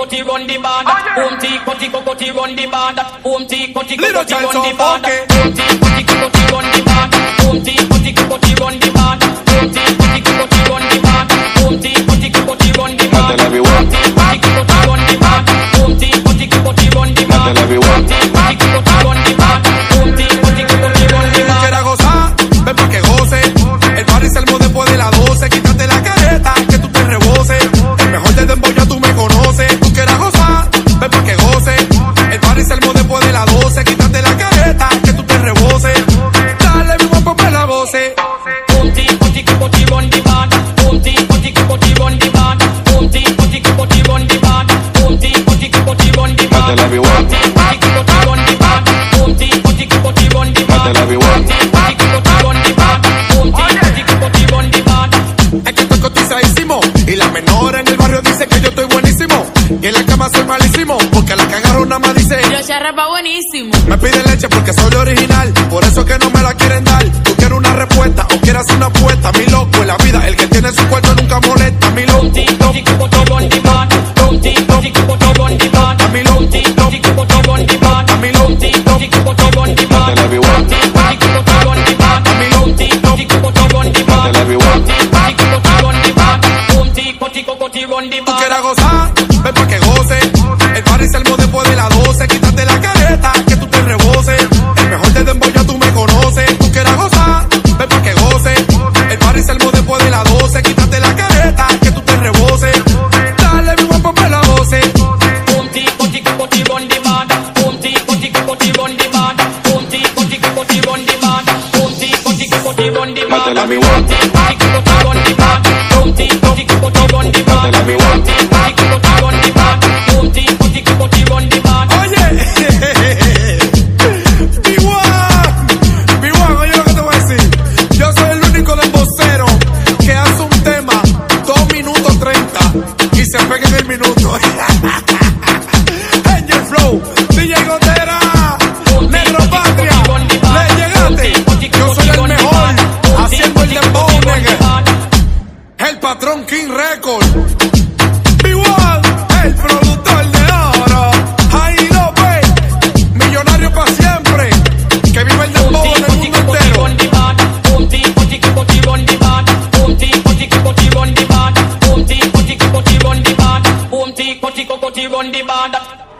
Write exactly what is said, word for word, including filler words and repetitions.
cocoti run the band. Boom tea, coti cocoti run the band. Boom tea, coti Little cocoti child run the so band. funky. Boom tea, coti cocoti run the band. Boom tea, coti cocoti run the band. Boom tea, coti cocoti run the band. Boom tea, coti cocoti run the band. Mátala, everyone. Boom tea, coti cocoti run the band. Boom tea, coti cocoti run the band. Mátala, everyone. Boom tea, coti cocoti run the band. Boom tea, coti cocoti run the Tú band. quieras gozar, ven pa' que goce. El party se armó después de las doce. Quítate la careta, que tú te reboses. El mejor de dembow ya tú me conoces. Tú quieras gozar, ven pa' que goce. El party se armó después de las doce. Quítate la careta, que tú te reboses. Dale, mi guapo, pa' la voce. Boom tea, coti cocoti run the band. Boom tea, coti cocoti run the band. Boom tea, coti cocoti run the band. Boom tea, coti cocoti run the band. Mátala, everyone. Boom tea, coti cocoti run the band. Boom tea, coti cocoti run the band. Mátala, everyone. Boom tea, coti cocoti run the band. Boom tea, coti cocoti run the band. Es que estoy cotizadísimo. Y la menor en el barrio dice que yo estoy buenísimo. Y en la cama soy malísimo. Porque la cagaron nada más dice. Yo charrapa buenísimo. Me pide leche porque soy original. Por eso que no me la quieren dar. Tú quieres una respuesta o quieres hacer una apuesta. Mi loco en la vida. El que tiene su cuarto nunca molesta. Mi loco. Boom tea, coti cocoti run the band. Boom tea, coti cocoti run the band. A mi loco. Boom tea, coti cocoti run the band. A mi loco. Boom tea, coti cocoti run the band. Mátala, everyone. Boom tea, coti cocoti run the band. A mi loco. Boom tea, coti cocoti run the band. Mátala, everyone. Boom tea, coti cocoti run the band. Boom tea, coti cocoti run the Tú band. quieras gozar, ven pa' que goce. El party se armó después de las doce. Quítate la careta, que tú te reboses. El mejor de dembow ya tú me conoces. Tú quieras gozar, ven pa' que goce. El party se armó después de las doce. Quítate la careta, que tú te reboses. Dale, mi guapo, pa' la voce. Boom tea, coti cocoti run the band. Boom tea, coti cocoti run the band. Boom tea, coti cocoti run the band. Boom tea, coti cocoti run the band. Mátala, everyone. Boom tea, coti cocoti run the band. Boom tea, coti cocoti run the band. Mátala, everyone. Boom tea, coti cocoti run the band. Boom tea, coti cocoti run the band. Oye, B uno, B uno, oye lo que te voy a decir. Yo soy el único dembocero que hace un tema dos minutos treinta y se pega en el minuto. Angel Flow, D J Gotera, Negro Patria, le llegaste. Yo soy el mejor haciendo el dembow, nigga. El patrón King Record. B uno, el productor de oro. Ahí lo ve, millonario para siempre. Que vive el dembow en el mundo entero. Boom tea, coti cocoti run the band. Boom tea, coti cocoti run the band. Boom tea, coti cocoti run the band. Boom tea, coti cocoti run the band.